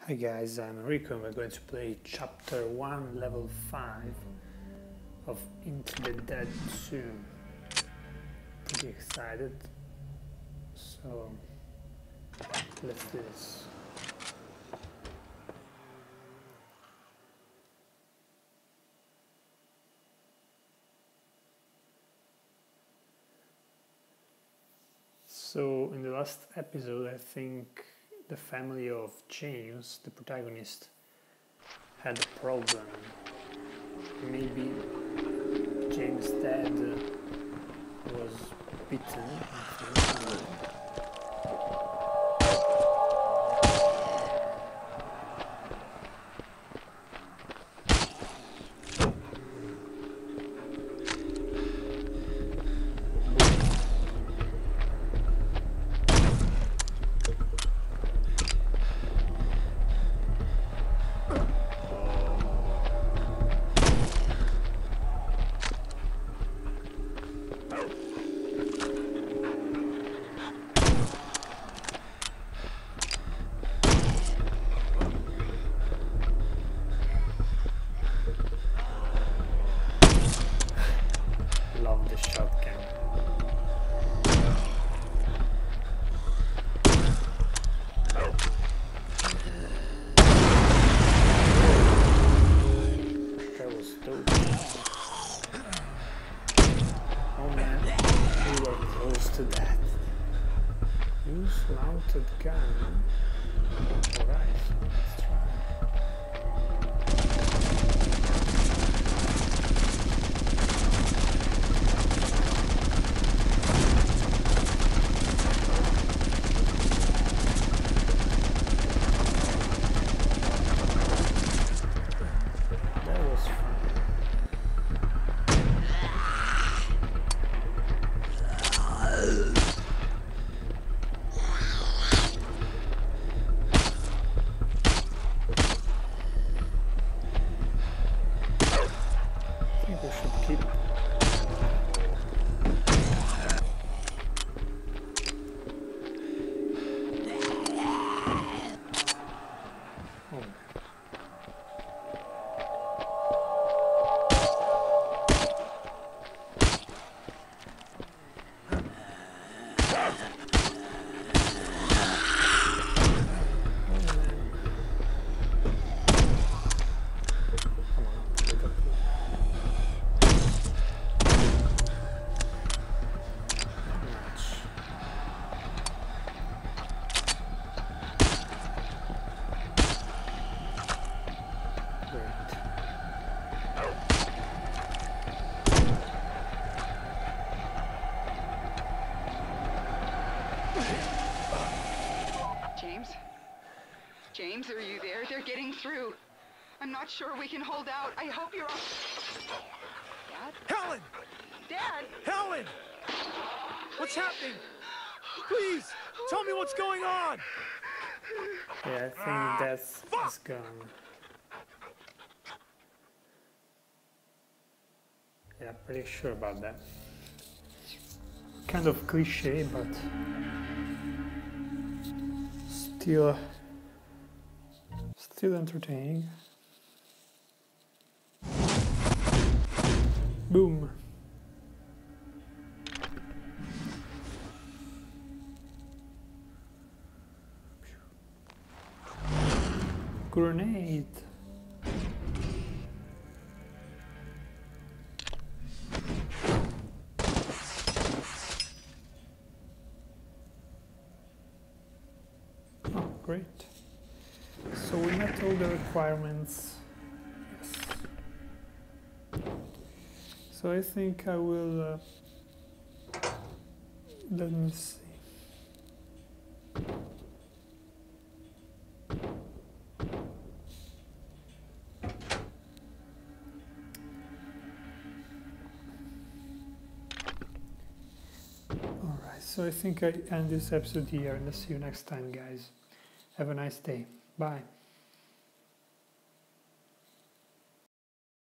Hi guys, I'm Enrico and we're going to play Chapter 1, Level 5 of Into the Dead 2. Pretty excited, so let's do this. So in the last episode, I think the family of James, the protagonist, had a problem. Maybe James' dad was bitten, I think. Love the shotgun. That was dope. Oh man, we were close to that. Use mounted gun. Alright, let's try. James, are you there? They're getting through. I'm not sure we can hold out. I hope you're all... Dad? Helen! Dad! Helen! What's happening? Please, tell me what's going on! Yeah, I think that's gone. Yeah, pretty sure about that. Kind of cliche, but still entertaining. Boom. Grenade. Oh, great. So we met all the requirements. Yes. So I think I will, let me see. Alright, so I think I end this episode here and I'll see you next time, guys. Have a nice day. Bye.